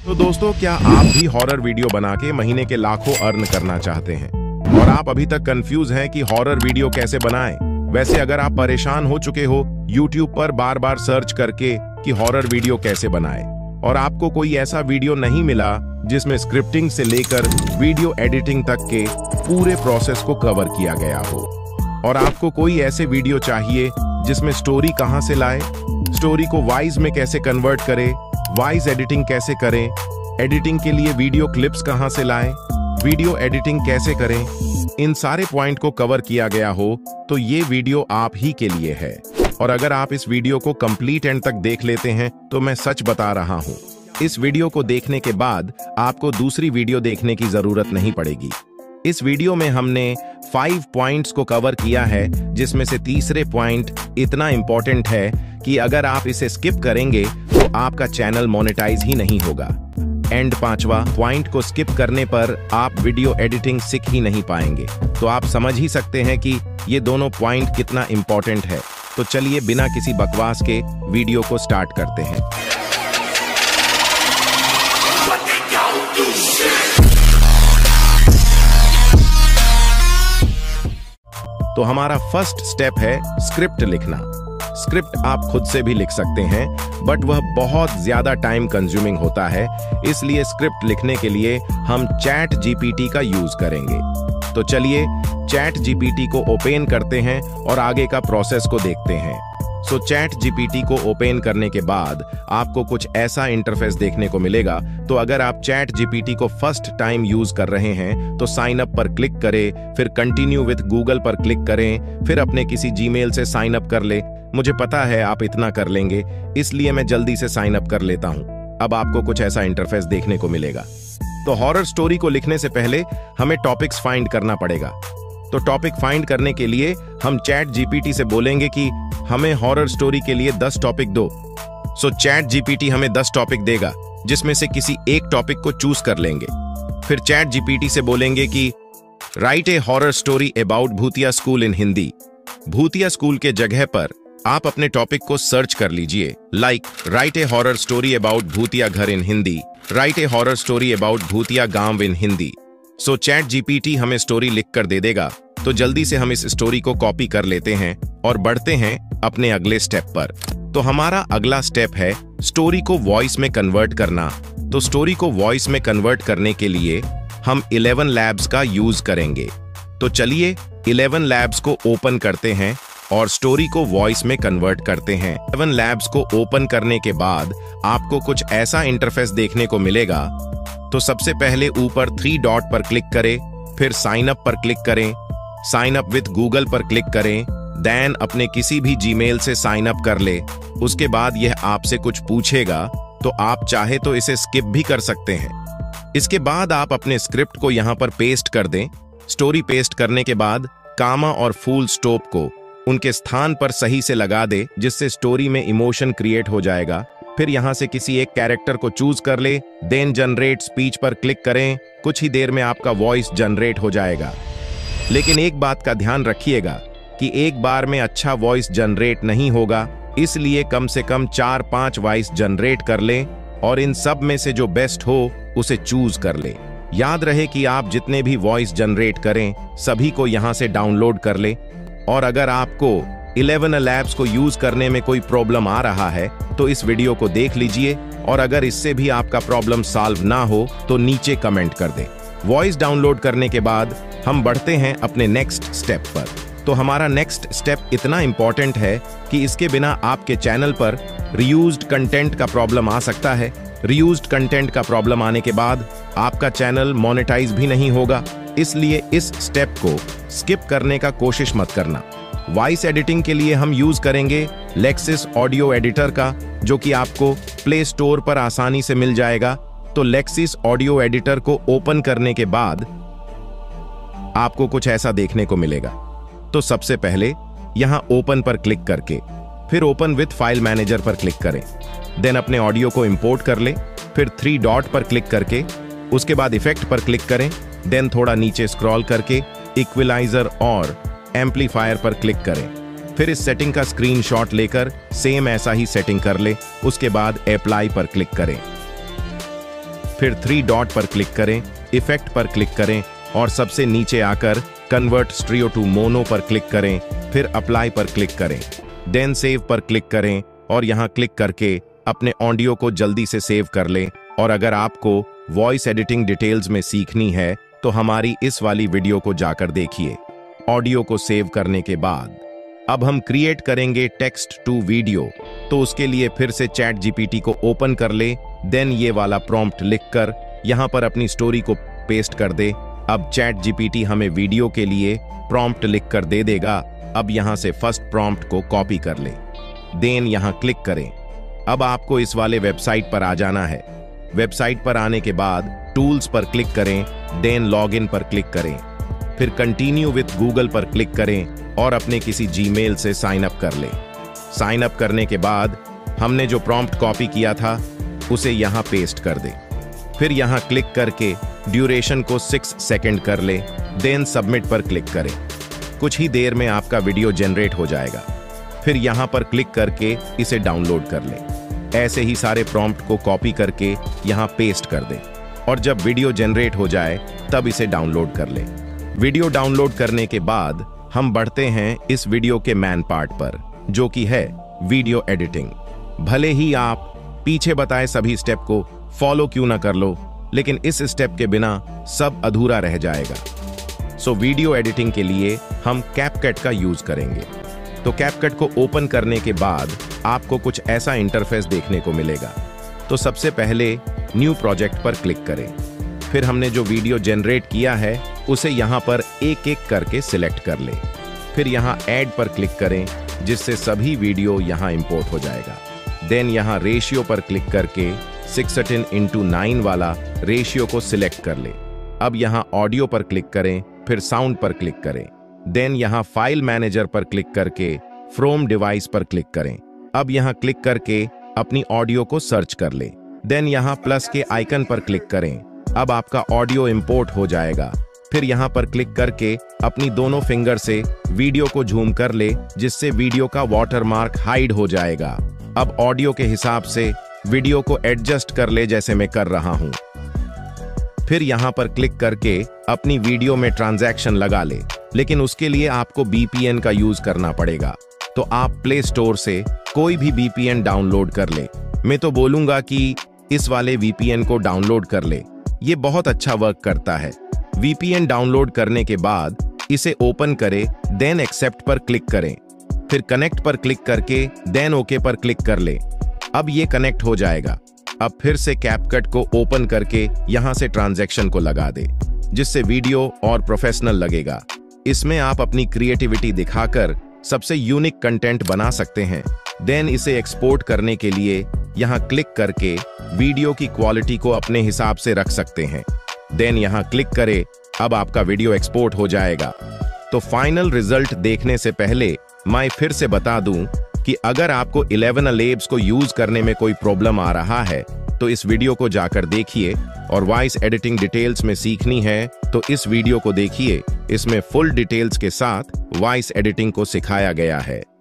तो दोस्तों, क्या आप भी हॉरर वीडियो बना के महीने के लाखों अर्न करना चाहते हैं और आप अभी तक कंफ्यूज हैं कि हॉरर वीडियो कैसे बनाएं? वैसे अगर आप परेशान हो चुके हो YouTube पर बार बार सर्च करके कि हॉरर वीडियो कैसे बनाएं और आपको कोई ऐसा वीडियो नहीं मिला जिसमें स्क्रिप्टिंग से लेकर वीडियो एडिटिंग तक के पूरे प्रोसेस को कवर किया गया हो, और आपको कोई ऐसे वीडियो चाहिए जिसमें स्टोरी कहां से लाए, स्टोरी को वॉइस में कैसे कन्वर्ट करें, वॉइस एडिटिंग कैसे करें, एडिटिंग के लिए वीडियो क्लिप्स कहां से लाएं, वीडियो एडिटिंग कैसे करें, इन सारे पॉइंट को कवर किया गया हो तो ये वीडियो आप ही के लिए है। और अगर आप इस वीडियो को कंप्लीट एंड तक देख लेते हैं तो मैं सच बता रहा हूं, इस वीडियो को देखने के बाद आपको दूसरी वीडियो देखने की जरूरत नहीं पड़ेगी। इस वीडियो में हमने 5 पॉइंट्स को कवर किया है, जिसमें से तीसरे पॉइंट इतना इंपॉर्टेंट है कि अगर आप इसे स्किप करेंगे तो आपका चैनल मोनेटाइज ही नहीं होगा। एंड 5वां पॉइंट को स्किप करने पर आप वीडियो एडिटिंग सीख ही नहीं पाएंगे। तो आप समझ ही सकते हैं कि ये दोनों पॉइंट कितना इंपॉर्टेंट है। तो चलिए बिना किसी बकवास के वीडियो को स्टार्ट करते हैं। तो हमारा फर्स्ट स्टेप है स्क्रिप्ट लिखना। स्क्रिप्ट आप खुद से भी लिख सकते हैं, बट वह बहुत ज्यादा टाइम कंज्यूमिंग होता है, इसलिए स्क्रिप्ट लिखने के लिए हम चैट जीपीटी का यूज करेंगे। तो चलिए चैट जीपीटी को ओपन करते हैं और आगे का प्रोसेस को देखते हैं। सो चैट जीपीटी को ओपन करने के बाद आपको कुछ ऐसा इंटरफेस देखने को मिलेगा। तो अगर आप चैट जीपीटी को फर्स्ट टाइम यूज कर रहे हैं तो साइन अप पर क्लिक करें, फिर कंटिन्यू विथ गूगल पर क्लिक करें, फिर अपने किसी जीमेल से साइन अप कर ले। मुझे पता है आप इतना कर लेंगे, इसलिए मैं जल्दी से साइन अप कर लेता हूं। अब आपको कुछ ऐसा इंटरफेस देखने को मिलेगा। तो हॉरर स्टोरी को लिखने से पहले हमें टॉपिक्स फाइंड करना पड़ेगा। तो टॉपिक फाइंड करने के लिए हम चैट जीपीटी से बोलेंगे कि हमें हॉरर स्टोरी के लिए 10 टॉपिक दो। सो चैट जीपीटी हमें 10 टॉपिक देगा, जिसमें से किसी एक टॉपिक को चूज कर लेंगे। फिर चैट जीपीटी से बोलेंगे कि write a horror story about भूतिया स्कूल इन हिंदी। भूतिया स्कूल के जगह पर आप अपने टॉपिक को सर्च कर लीजिए, like write a horror story about भूतिया घर in Hindi, write a horror story about भूतिया गांव in Hindi. So chat GPT हमें स्टोरी लिख कर दे देगा। तो जल्दी से हम इस स्टोरी को कॉपी कर लेते हैं और बढ़ते हैं अपने अगले स्टेप पर। तो हमारा अगला स्टेप है स्टोरी को वॉइस में कन्वर्ट करना। तो स्टोरी को वॉइस में कन्वर्ट करने के लिए हम 11 लैब्स का यूज करेंगे। तो चलिए 11 लैब्स को ओपन करते हैं और स्टोरी को वॉइस में कन्वर्ट करते हैं। 11 लैब्स को ओपन करने के बाद आपको कुछ ऐसा इंटरफेस देखने को मिलेगा। तो सबसे पहले ऊपर 3 डॉट पर क्लिक करें, फिर साइन अप पर क्लिक करें, साइन अप विथ गूगल पर क्लिक करें, देन अपने किसी भी जीमेल से साइन अप कर ले। उसके बाद यह आपसे कुछ पूछेगा, तो आप चाहे तो इसे स्किप भी कर सकते हैं। इसके बाद आप अपने स्क्रिप्ट को यहां पर पेस्ट कर दें। स्टोरी पेस्ट करने के बाद कामा और फुल स्टॉप को उनके स्थान पर सही से लगा दे, जिससे स्टोरी में इमोशन क्रिएट हो जाएगा। फिर यहां से किसी एक कैरेक्टर को चूज कर ले, देन जनरेट स्पीच पर क्लिक करें। कुछ ही देर में आपका वॉइस जनरेट हो जाएगा। लेकिन एक बात का ध्यान रखिएगा कि एक बार में अच्छा वॉइस जनरेट नहीं होगा, इसलिए कम से कम 4-5 वॉइस जनरेट कर लें और इन सब में से जो बेस्ट हो उसे चूज कर ले। याद रहे कि आप जितने भी वॉइस जनरेट करें सभी को यहां से डाउनलोड कर ले। और अगर आपको 11 लैब्स को यूज करने में कोई प्रॉब्लम आ रहा है तो इस वीडियो को देख लीजिए, और अगर इससे भी आपका प्रॉब्लम सॉल्व ना हो तो नीचे कमेंट कर दें। वॉइस डाउनलोड करने के बाद हम बढ़ते हैं अपने नेक्स्ट स्टेप पर। तो हमारा नेक्स्ट स्टेप इतना इंपॉर्टेंट है कि इसके बिना आपके चैनल पर रीयूज्ड कंटेंट का प्रॉब्लम आ सकता है। रीयूज्ड कंटेंट का प्रॉब्लम आने के बाद आपका चैनल मोनेटाइज भी नहीं होगा, इसलिए इस स्टेप को स्किप करने का कोशिश मत करना। वॉइस एडिटिंग के लिए हम यूज करेंगे लेक्सिस ऑडियो एडिटर का, जो कि आपको प्ले स्टोर पर आसानी से मिल जाएगा। तो लेक्सिस ऑडियो एडिटर को ओपन करने के बाद आपको कुछ ऐसा देखने को मिलेगा। तो सबसे पहले यहां ओपन पर क्लिक करके फिर ओपन विथ फाइल मैनेजर पर क्लिक करें, देन अपने ऑडियो को इंपोर्ट कर ले। फिर 3 डॉट पर क्लिक करके उसके बाद इफेक्ट पर क्लिक करें, देन थोड़ा नीचे स्क्रॉल करके इक्विलाइजर और एम्पलीफायर पर क्लिक करें। फिर इस सेटिंग का स्क्रीनशॉट लेकर सेम ऐसा ही सेटिंग कर ले। उसके बाद अप्लाई पर क्लिक करें। फिर 3 डॉट पर क्लिक करें, इफेक्ट पर क्लिक करें और सबसे नीचे आकर कन्वर्ट स्टीरियो टू मोनो पर क्लिक करें, फिर अप्लाई पर क्लिक करें, देन सेव पर क्लिक करें और यहाँ क्लिक करके अपने ऑडियो को जल्दी से सेव कर लें। और अगर आपको वॉइस एडिटिंग डिटेल्स में सीखनी है तो हमारी इस वाली वीडियो को जाकर देखिए। ऑडियो को सेव करने के बाद अब हम क्रिएट करेंगे टेक्स्ट टू वीडियो, तो उसके लिए फिर से चैट जीपीटी को ओपन कर ले, देन ये वाला प्रॉम्प्ट लिखकर यहाँ पर अपनी स्टोरी को पेस्ट कर दे। अब चैट जीपीटी हमें वीडियो के लिए प्रॉम्प्ट लिख कर दे देगा। अब यहाँ से फर्स्ट प्रॉम्प्ट को कॉपी कर ले, देन यहाँ क्लिक करें। अब आपको इस वाले वेबसाइट पर आ जाना है। वेबसाइट पर आने के बाद टूल्स पर क्लिक करें, देन लॉगिन पर क्लिक करें, फिर कंटिन्यू विथ गूगल पर क्लिक करें और अपने किसी जीमेल से साइन अप कर लें। साइन अप करने के बाद हमने जो प्रॉम्प्ट कॉपी किया था उसे यहाँ पेस्ट कर दें। फिर यहाँ क्लिक करके ड्यूरेशन को 6 सेकंड कर ले, देन सबमिट पर क्लिक करें। कुछ ही देर में आपका वीडियो जनरेट हो जाएगा। फिर यहाँ पर क्लिक करके इसे डाउनलोड कर लें। ऐसे ही सारे प्रॉम्प्ट को कॉपी करके यहाँ पेस्ट कर दें और जब वीडियो जनरेट हो जाए तब इसे डाउनलोड कर लें। वीडियो डाउनलोड करने के बाद हम बढ़ते हैं इस वीडियो के मेन पार्ट पर, जो कि है वीडियो एडिटिंग। भले ही आप पीछे बताए सभी स्टेप को फॉलो क्यों ना कर लो, लेकिन इस स्टेप के बिना सब अधूरा रह जाएगा। सो वीडियो एडिटिंग के लिए हम कैपकट का यूज करेंगे। तो कैपकट को ओपन करने के बाद आपको कुछ ऐसा इंटरफेस देखने को मिलेगा। तो सबसे पहले न्यू प्रोजेक्ट पर क्लिक करें। फिर हमने जो वीडियो जनरेट किया है उसे यहाँ पर एक एक करके सिलेक्ट कर लें। फिर यहाँ ऐड पर क्लिक करें, जिससे सभी वीडियो यहाँ इंपोर्ट हो जाएगा। देन यहाँ रेशियो पर क्लिक करके 16:9 वाला रेशियो को सिलेक्ट कर लें। अब यहाँ ऑडियो पर क्लिक करें, फिर साउंड पर क्लिक करें। देन यहाँ फाइल मैनेजर पर क्लिक करके फ्रॉम डिवाइस पर क्लिक करें। अब यहाँ क्लिक करके अपनी ऑडियो को सर्च कर लें। देन यहाँ प्लस के आइकन पर क्लिक करें। अब आपका ऑडियो इंपोर्ट हो जाएगा। फिर यहाँ पर क्लिक करके अपनी दोनों फिंगर से वीडियो को झूम कर ले, जिससे वीडियो का वाटरमार्क हाइड हो जाएगा। अब ऑडियो के हिसाब से वीडियो को एडजस्ट कर ले, जैसे मैं कर रहा हूँ। फिर यहाँ पर क्लिक करके अपनी वीडियो में ट्रांजैक्शन लगा ले, लेकिन उसके लिए आपको VPN का यूज करना पड़ेगा। तो आप प्ले स्टोर से कोई भी VPN डाउनलोड कर ले। मैं तो बोलूंगा कि इस वाले VPN को डाउनलोड कर ले, ये बहुत अच्छा वर्क करता है। VPN डाउनलोड करने के बाद इसे ओपन करें, देन एक्सेप्ट पर क्लिक करें, फिर कनेक्ट पर क्लिक करके देन ओके पर क्लिक कर ले। अब ये कनेक्ट हो जाएगा। अब फिर से कैपकट को ओपन करके यहाँ से ट्रांजैक्शन को लगा दे, जिससे वीडियो और प्रोफेशनल लगेगा। इसमें आप अपनी क्रिएटिविटी दिखाकर सबसे यूनिक कंटेंट बना सकते हैं। देन इसे एक्सपोर्ट करने के लिए यहाँ क्लिक करके वीडियो की क्वालिटी को अपने हिसाब से रख सकते हैं। देन यहाँ क्लिक करें। अब आपका वीडियो एक्सपोर्ट हो जाएगा। तो फाइनल रिजल्ट देखने से पहले मैं फिर से बता दूं कि अगर आपको 11 Labs को यूज करने में कोई प्रॉब्लम आ रहा है तो इस वीडियो को जाकर देखिए, और वॉइस एडिटिंग डिटेल्स में सीखनी है तो इस वीडियो को देखिए। इसमें फुल डिटेल्स के साथ वॉइस एडिटिंग को सिखाया गया है।